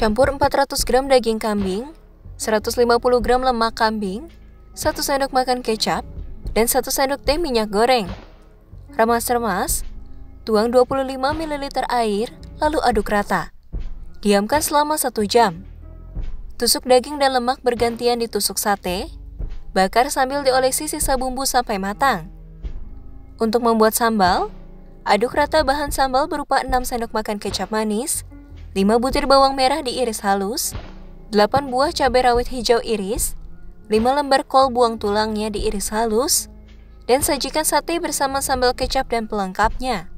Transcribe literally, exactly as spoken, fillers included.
Campur empat ratus gram daging kambing, seratus lima puluh gram lemak kambing, satu sendok makan kecap, dan satu sendok teh minyak goreng. Remas-remas, tuang dua puluh lima mililiter air, lalu aduk rata. Diamkan selama satu jam. Tusuk daging dan lemak bergantian ditusuk sate, bakar sambil diolesi sisa bumbu sampai matang. Untuk membuat sambal, aduk rata bahan sambal berupa enam sendok makan kecap manis, lima butir bawang merah diiris halus, delapan buah cabai rawit hijau iris, lima lembar kol buang tulangnya diiris halus, dan sajikan sate bersama sambal kecap dan pelengkapnya.